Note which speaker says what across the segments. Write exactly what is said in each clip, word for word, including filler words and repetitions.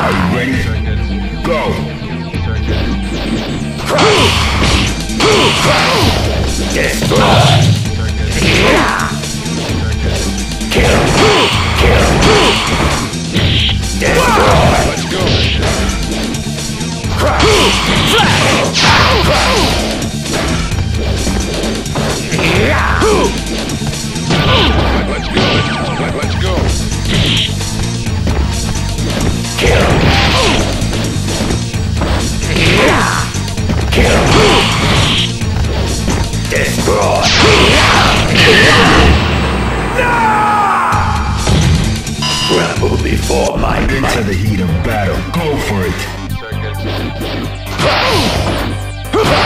Speaker 1: Are you ready? Go! Destroy! Kill! Kill! Destroy! Let's go! Let's go! Let's go! Kill! Kill! Destroy! No! Tremble before my might. Into the heat of battle. Go for it.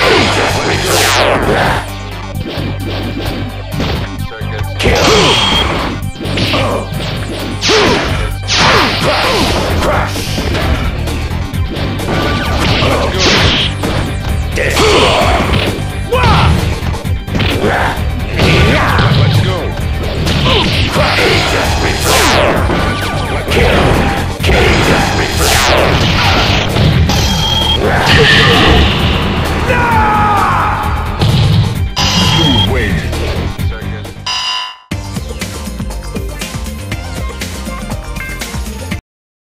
Speaker 1: Kill!